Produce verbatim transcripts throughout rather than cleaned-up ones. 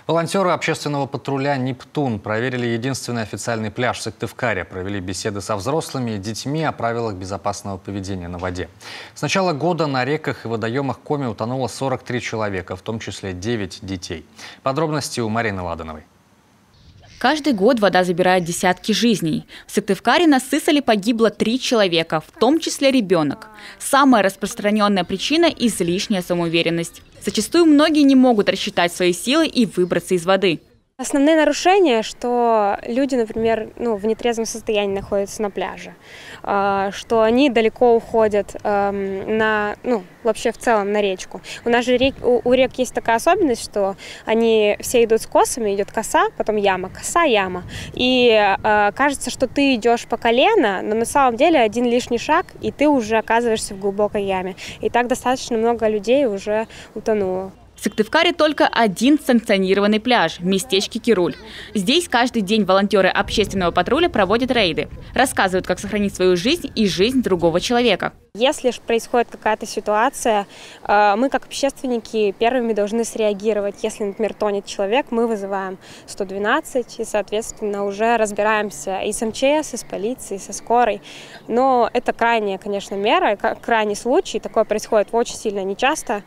Волонтеры общественного патруля «Нептун» проверили единственный официальный пляж в Сыктывкаре, провели беседы со взрослыми и детьми о правилах безопасного поведения на воде. С начала года на реках и водоемах Коми утонуло сорок три человека, в том числе девять детей. Подробности у Марины Ладановой. Каждый год вода забирает десятки жизней. В Сыктывкаре на Сысоле погибло три человека, в том числе ребенок. Самая распространенная причина – излишняя самоуверенность. Зачастую многие не могут рассчитать свои силы и выбраться из воды. Основные нарушения, что люди, например, ну, в нетрезвом состоянии находятся на пляже, что они далеко уходят на, ну, вообще в целом на речку. У нас же рек, у, у рек есть такая особенность, что они все идут с косами, идет коса, потом яма, коса, яма. И э, кажется, что ты идешь по колено, но на самом деле один лишний шаг, и ты уже оказываешься в глубокой яме. И так достаточно много людей уже утонуло. В Сыктывкаре только один санкционированный пляж в местечке Кируль. Здесь каждый день волонтеры общественного патруля проводят рейды. Рассказывают, как сохранить свою жизнь и жизнь другого человека. Если же происходит какая-то ситуация, мы как общественники первыми должны среагировать. Если, например, тонет человек, мы вызываем сто двенадцать и, соответственно, уже разбираемся и с эм че эс, и с полицией, и со скорой. Но это крайняя, конечно, мера, крайний случай. Такое происходит очень сильно нечасто.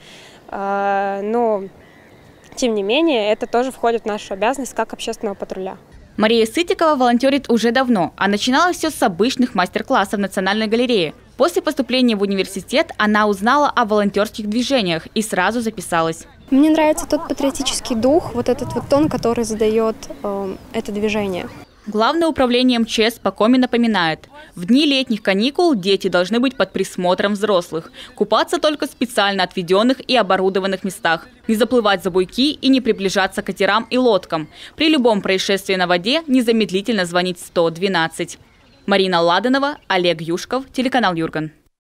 Но, тем не менее, это тоже входит в нашу обязанность как общественного патруля. Мария Сытикова волонтерит уже давно, а начиналось все с обычных мастер-классов Национальной галереи. После поступления в университет она узнала о волонтерских движениях и сразу записалась. Мне нравится тот патриотический дух, вот этот вот тон, который задает э, это движение. Главное управление эм че эс по Коми напоминает, в дни летних каникул дети должны быть под присмотром взрослых, купаться только в специально отведенных и оборудованных местах, не заплывать за буйки и не приближаться к катерам и лодкам. При любом происшествии на воде незамедлительно звонить сто двенадцать. Марина Ладанова, Олег Юшков, телеканал Юрган.